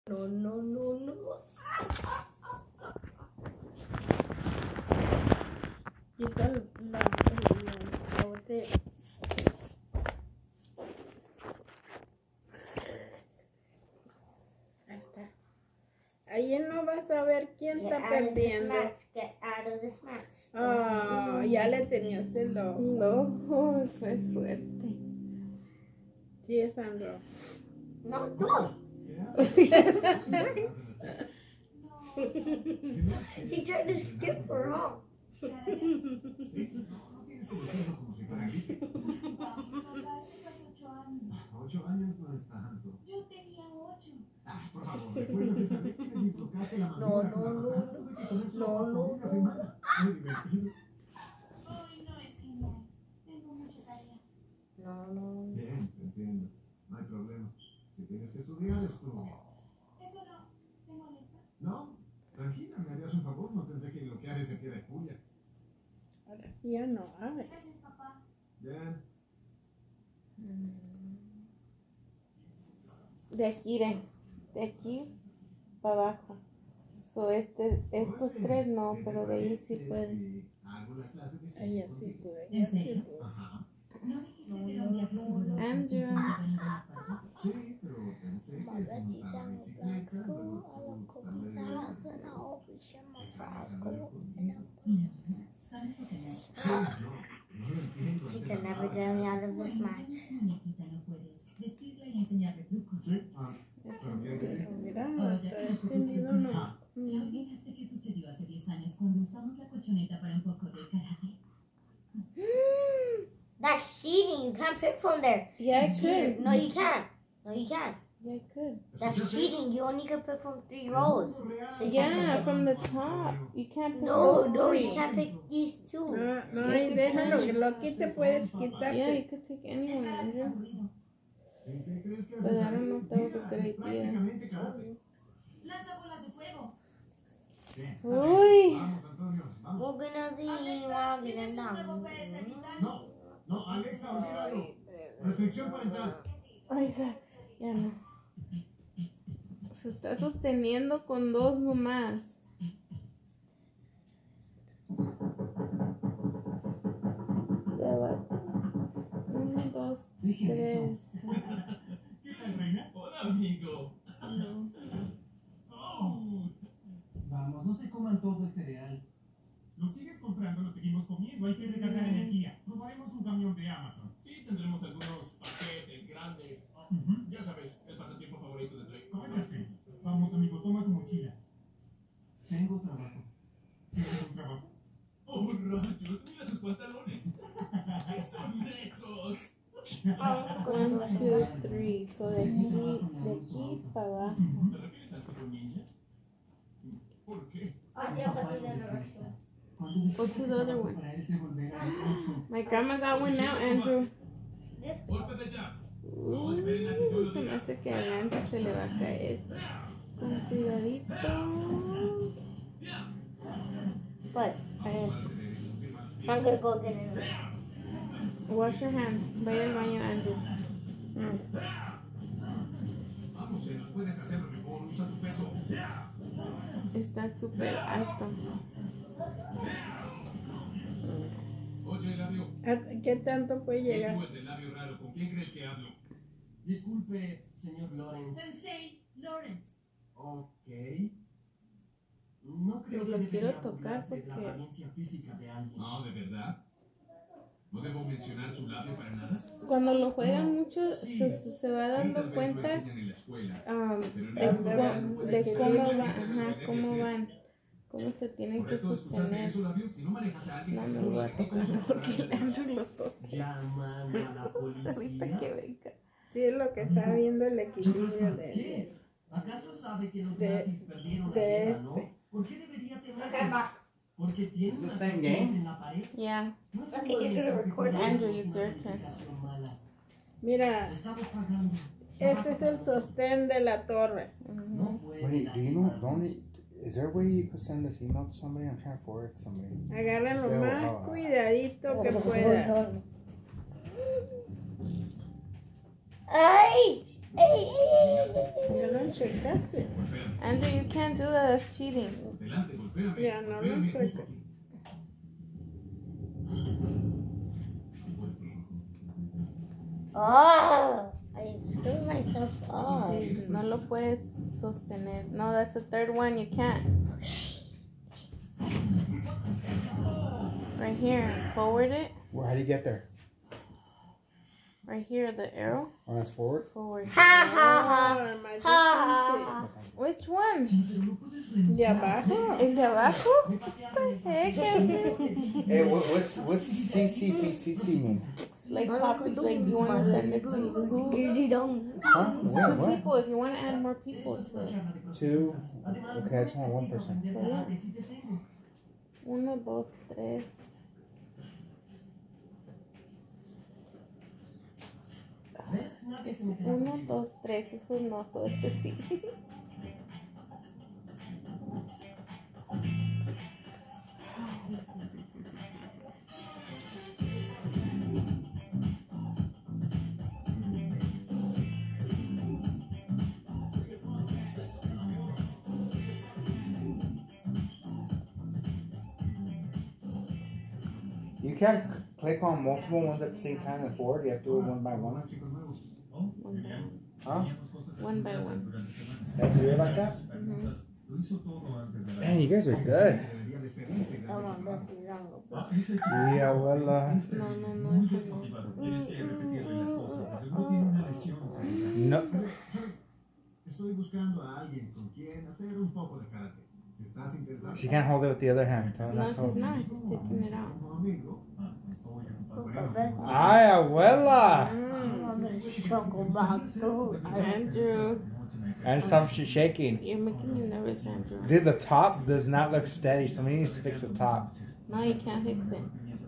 No, no, no, no. Quita la botella. Ahí está. Ahí no vas a ver quién está perdiendo. Get out of this match. Oh, ya le tenías el ojo. No, fue suerte. Sí, es Sandro. No, tú. She tried to skip her, huh? Ocho años no es tanto. Yo tenía 8. Ah, por favor, ¿recuerdas esa vez que me dislocaste la mandíbula con la patada? Tuve que comer sopa por una semana. Muy divertido. Hoy no es genial. Tengo mucha tarea. No. Bien, te entiendo. No hay problema. Si tienes que estudiar, estudia. Eso no. ¿Te molesta? No, tranquila, me harías un favor. No tendré que bloquear ese pie de furia. Ahora sí ya no. A ver. Gracias, papá. Bien. De aquí para abajo. Estos tres no, pero de ahí sí puede. Ella sí puede. ¿En serio? Ajá. ¿No dijiste que era un viaje seguro? Andrew. Sí, pero pensé que si montaba bicicleta, luego tú tal vez ¿Sabes lo que no? Sí, no lo entiendo. He can never get me out of this match. Muñequita, no puedes vestirla y enseñarle trucos. Sí, pero Mira, Oye, hasta este nido no. ¿Ya olvidaste qué sucedió hace 10 años cuando usamos la colchoneta para un poco de karate? That's cheating. You can't pick from there. Yeah, I could. No, you can't. No, you can't. Yeah, I could. That's cheating. You only can pick from 3 rows. Yeah, from the top. You can't pick No, those no, three. you can't pick these 2. No, ahí déjalo, que lo quite puedes Yeah, quitarse. you could take anyone, Andrew. Aburrido. ¿Qué crees que But haces I ahí? don't know if that was a Mira, good es idea. prácticamente karate. Lanza bolas de fuego. Bien, Uy. vamos, Antonio, vamos. We're gonna be Alexa, walking ¿tienes un juego down. PS Vita? No, Alexa, olvídalo. Restricción parental. Ay, ya no. Se está sosteniendo con 2 nomás. Ya va. 1, 2, 3. ¿Qué tal, reina? Hola, amigo. Oh, Vamos, no se coman todo el cereal. lo sigues comprando, lo seguimos comiendo. Hay que recargar energía. Probaremos un camión de Amazon. Sí, tendremos algunos paquetes grandes. Ya sabes, el pasatiempo favorito de Drake. Cállate. Vamos, amigo, toma tu mochila. Tengo trabajo. ¿Tienes un trabajo? Oh, rayos, mira sus pantalones. Son esos. 1, 2, 3. So de aquí para abajo. ¿Te refieres al tipo ninja? ¿Por qué? Go to the other one. Para él se volverá loco. My grandma got one now, Andrew. Golpe de jab. No esperen a que yo lo Se me diga. hace que adelante se le va a caer. Con cuidadito. But I'm gonna go get it. Wash your hands. Vaya al baño, Andrew. Vamos, nos puedes hacerlo mejor. Usa tu peso. Está súper alto. Oye, labio. ¿Qué tanto puede Sí, llegar? tú, el del labio raro. ¿Con quién crees que hablo? Disculpe, señor Lawrence. Sensei Lawrence. Ok. No creo Lo que quiero debería tocar burlarse de la porque- apariencia física de alguien. No, ¿de verdad? ¿No debo mencionar su labio para nada? Cuando lo juegan mucho, Sí. se va Sí, dando tal vez lo cuenta enseñan en la escuela. de Pero en la vida real no puedes cómo escribir van, lo que ajá, debe cómo ser. van, cómo se tienen que ¿Correcto? ¿Escuchaste sostener. eso, labio? Si no manejas a alguien No que me se lo voy burla a de ti, ¿cómo tocar se porque burlará el de ti? Andrew lo toca. Llamando a la Ahorita que policía. venga. Sí, es lo que está viendo el equilibrio ¿Qué? de... ¿Acaso sabe que los De- nazis perdieron la de guerra, este. no? ¿Por qué debería temer? Okay, I'm back. Porque tiene Is una this thing serpiente game? en la pared. Yeah. No es Okay, un you're gonna mensaje record con Andrew, una it's your turn. calificación mala. Mira, Estamos pagando. este es el sostén de la torre. No puede Wait, do you know? lastimarnos. Don't it, is there a way you could send this email to somebody? I'm trying to forward it to somebody. Agarra lo So, más cuidadito que pueda. Ay. Ya lo enchuecaste. Andrew, you can't do that. That's cheating. Delante, golpéame. Ya, no lo Golpéame justo enchueca. aquí. Oh, I screwed myself up. Sí, no lo puedes sostener. No, that's the third one. You can't. Right here. Forward it. Well, how do you get there? Right here, the arrow. Oh, that's forward? Forward. Ha ha Oh, my ha. Which one? De abajo. ¿El de abajo? What the heck? Hey, what's CCPCC mean? Like copies, like you want to send it to who? Huh? Two What? people, if you want to add more people to it. Two? Okay, I just want one person. So, yeah. 1, 2, 3. ¿Ves? Nadie se meterá 1, contigo. 2, 3. Eso no, so este sí. You can't click on multiple ones at the same time and forward. You have to do it one by one. Huh? 1 by 1. You have to do it like that? Man, you guys are good. Sí, abuela. No, eso no. No. ¿Sabes? Estoy buscando a alguien con quien hacer un poco de karate. ¿Estás interesado? She can't hold it with the other hand. Tell her No, that's she's all. not. She's taking it out. Como amigo. Ay, abuela. Andrew, And some she's shaking. you're making me nervous, Andrew. Dude, the top does not look steady. Somebody needs to fix the top. No, you can't fix it.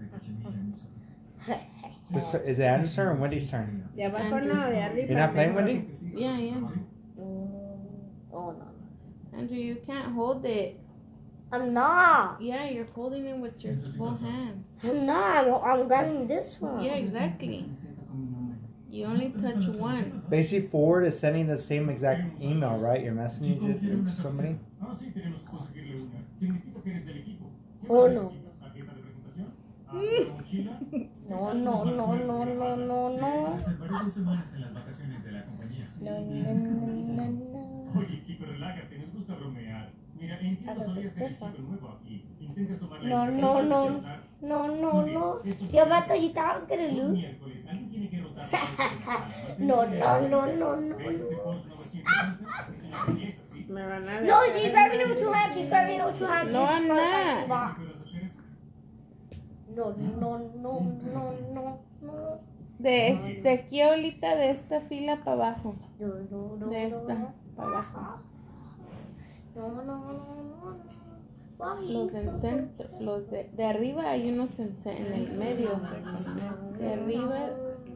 Is it Andrew's turn or Wendy's turn? De abajo no, de arriba. You're not playing, Wendy? Yeah, I am. Oh no. Andrew, you can't hold it. I'm not. Yeah, you're holding it with your full hand. I'm not. I'm grabbing this one. Yeah, exactly. You only touch one. Basically, forward is sending the same exact email, right? You're messaging it to somebody. Ah, sí, tenemos que conseguirle una. Significa que eres del equipo. ¿Qué Oh, necesitas? no. ¿Tarjeta de presentación? ¿Alguna mochila? No, no, no, no, no, no, no. Reservaré 2 semanas en las vacaciones de la compañía. No, no, no, no. Oye, chico, relájate, nos gusta bromear. Mira, entiendo sabías ser el chico nuevo aquí. Intentas tomar la No, iniciativa no, de no. rotar. No, no, no. Yo, Beto, you thought I was gonna Los lose? miércoles, alguien tiene que rotar. No, no, no, no, no. ¿Ves ese Porsche 911? Es una belleza, ¿sí? Me van a ver. No, she's grabbing it with 2 hands. She's grabbing it with 2 hands. No, I'm not. ¿Puedes hacer eso? No, no, no, no, no, no. De aquí ahorita, de esta fila para abajo. No, no, no. De esta para abajo. No, no, no, no. Why? Los del centro, los de arriba hay unos en el medio. De arriba.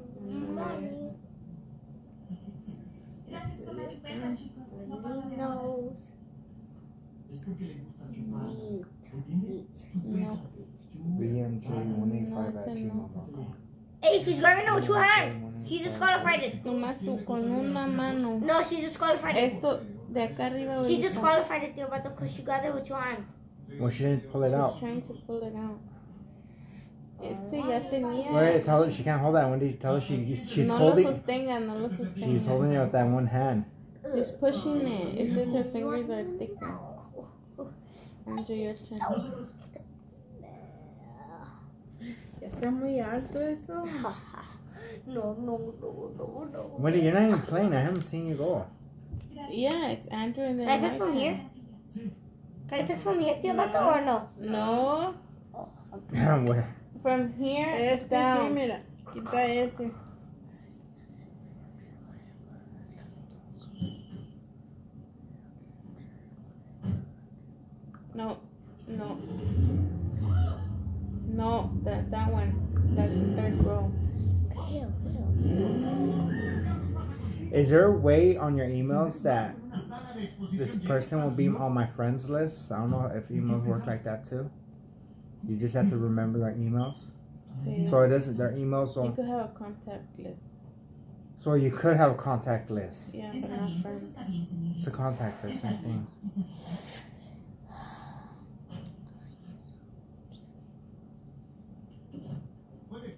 Nose. Es porque le gusta chupar. Meat. ¿Entiendes? No. BMJ185. Hey, she's grabbing it with 2 hands. She's disqualified it. Nomás con una mano. No, she's disqualified it. Esto de acá arriba. She ahorita. disqualified it, Beto, because she grabbed it with 2 hands. Well, she didn't pull it She's out. trying to pull it out. Este ya tenía. Wait, tell her she can't hold that. Wendy, tell her she's No lo holding. sostenga, no lo She's sostenga. holding it with that one hand. She's pushing it. It's just her fingers are thicker. Andrew, your turn. Ya está muy alto eso. No, no, no, no, no. Wendy, you're not even playing. I haven't seen you go. Yeah, it's Andrew and then Can I pick my from turn. here? Can I pick from here, Tío Beto, or no? No, What? from here Este sí, down. mira. Quita ese. No, no. No, that one. That's the third row. Is there a way on your emails that this person will be on my friends list? I don't know if emails work like that too. You just have to remember their emails. Sí. So it doesn't. Their emails You don't. could have a contact list. So you could have a contact list. Yeah, but Está not bien, todo friends. está bien, señores. It's a contact list, Está same thing. bien, está bien. Oye,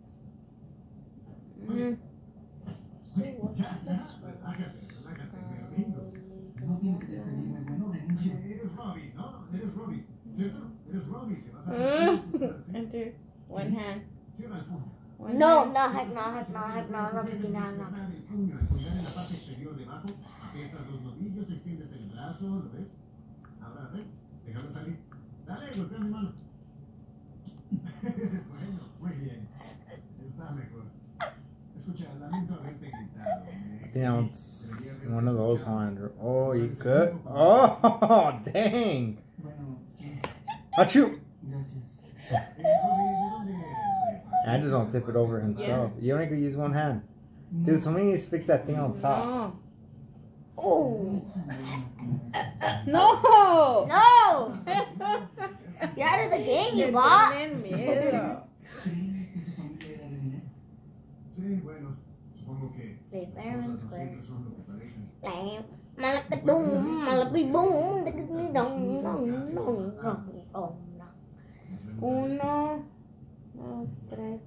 Mm. ya, relájate, mi amigo. No tiene que despedirme, bueno, renuncio. Eres Robbie, ¿no? Eres Robbie, ¿cierto? Eres Robbie, que vas a... ¿Sí? Andrew, one hand. Cierra el puño. One No, hand. no, heck no, heck no, heck no, no, Vicky, no, no. Cerrar el puño, apoyar en la parte exterior debajo, aprietas los nudillos, extiendes el brazo, ¿lo ves? Ahora, ven, déjalo salir. Dale, golpea mi mano. Eres bueno, muy bien. Está mejor. Escucha, lamento haberte gritado. I think that one's one of those, huh, Andrew? Oh, you could? Oh, dang! Bueno, sí, Achoo! gracias. I just don't tip it over himself. You only could use one hand. Dude, somebody needs to fix that thing on top. No. No Oh. es tan bueno como es. No. No! You're out of the game, Le you bot. tienen miedo. Creí que su familia era de dinero. Sí, bueno, supongo que Play las fair and cosas no square. siempre son lo que parecen. Malakadum, malapibum, dum, dum, dum, dum, dum. Nos vemos ahí. 1, 2, 3.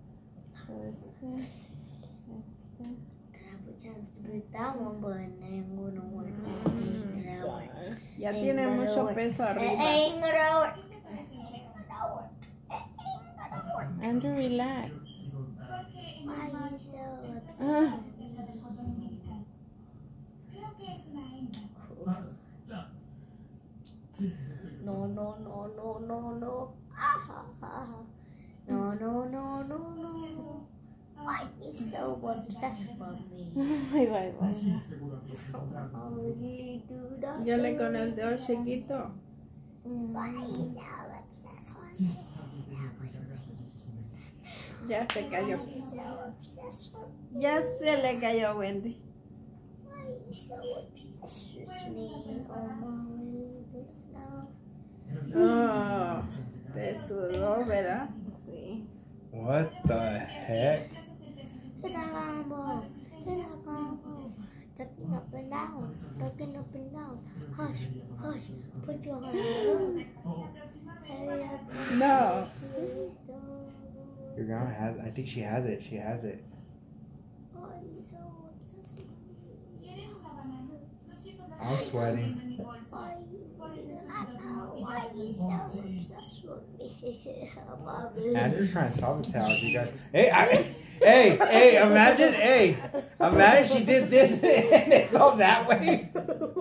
I have a chance to break that one, but it ain't gonna work. Ain't gonna work. Ya tiene mucho peso It arriba. ain't gonna work. Andrew, relax. Why you so Ah. Creo que es una hembra. Basta. Sí, estoy No, no, no, no, no, no. Ah, ah, ah. No, no, no, no, no. Why you so obsessed with me? Ay, bye, bye. Sí, seguro habías encontrado. I really do that. Yo le con el dedo chiquito. Why you so obsessed with Sí, me? alguien tenía que encargarse de sus imbéciles. Ya se cayó. So obsessed with me. Ya se le cayó a Wendy. Why you so obsessed with me? Oh, my God. Oh, te sudó, ¿verdad? Sí. What the heck? Hit that combo. Hit that combo. Tucking up and down. Tucking up and down. Hush, hush. Put your hand up. Hurry up. No. Your grandma has. I think she has it. She has it. Why you so obsessed with me? ¿Quieren una banana? Los chicos no I'm sweating. en mi bolsa. Why you so obsessed with me? Mommy. Andrew's trying to sabotage you guys. Hey, imagine she did this and it go that way.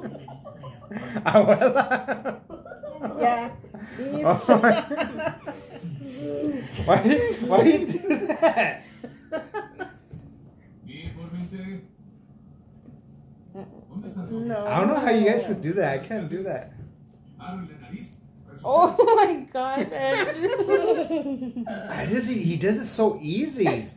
Abuela. Ya. Why do you do that? Bien, fórmense. ¿Dónde están todos? No. I don't know how you guys would do that. I can't do that. Abren la nariz. Oh my God, Andrew. He does it so easy.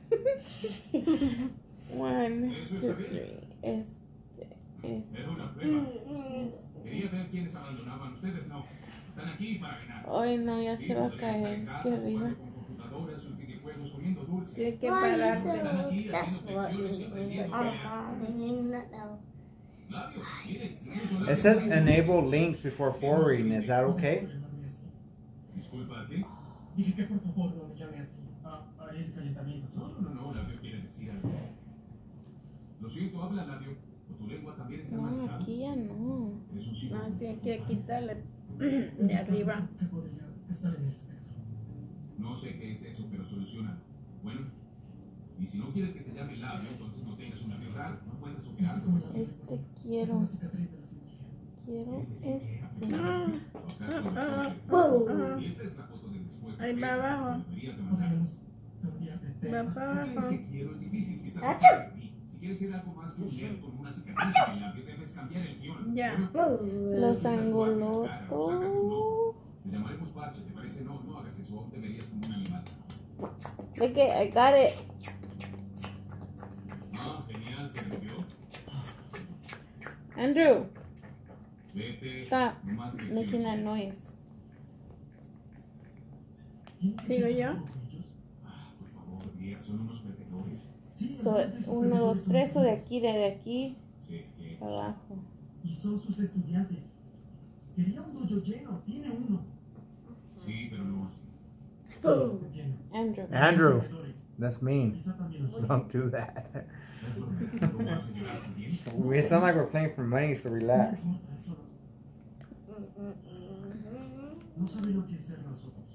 1, 2, 3. Era una prueba. Quería ver quiénes abandonaban. Ustedes no. Están aquí para ganar. Ay, no, ya Sí, se va a podrían estar caer. en Es casa, que arriba. jugando con computadoras, sus videojuegos, comiendo dulces. Tiene que Why you pararse. Están so aquí obsessed haciendo flexiones y with aprendiendo me? a pelear. Labio, miren, incluso It Labio. says enable links before forwarding. Is that okay? Disculpa, ¿qué? Dije que por favor no me llame así. A el calentamiento social. No, Labio quiere decir algo. Lo siento, habla, Labio. O tu lengua también está No, manchada. aquí ya no. Eres un chico. No, tiene que quitarle de arriba. Que podría estar en el espectro. No sé qué es eso, pero soluciona. Bueno, y si no quieres que te llame Labio, entonces no tengas un labio raro. No puedes operar. Así como la Este Es quiero. una cicatriz de la cirugía. Quiero Es decir, este. que Ah, ¿acaso ah, entonces, si esta es la foto del después de Ahí va esta, abajo. lo deberías de mandar. Podríamos cambiar de Va tema. para Es abajo. que quiero, es difícil si estás ¡Achú! cerca de mí. Si quieres ser algo más que un nerd con una cicatriz en el labio, debes cambiar el guión. Ya. Bueno, Los angolotos. te llamaremos parche, ¿te parece? No, no hagas eso, te verías como un animal. Look it, I got it. Ah, genial, se rompió. Andrew, Vete, stop no más making that lecciones. noise. ¿Sigo yo? Ah, por favor, Díaz, son unos perdedores. Sí, So, entonces, 1, 2, son 3 o de estudiantes. aquí, de aquí Sí, para abajo. Y son sus estudiantes. Quería un dojo lleno, tiene uno. sí, pero no así. Sí, entiendo. Andrew. Andrew, Corredores. that's mean. Quizá también los Don't do that. ¿Estás bromeando? ¿Cómo vas a llorar también? We sound like we're playing for money, so No relax. importa, eso no sabe lo que es ser nosotros.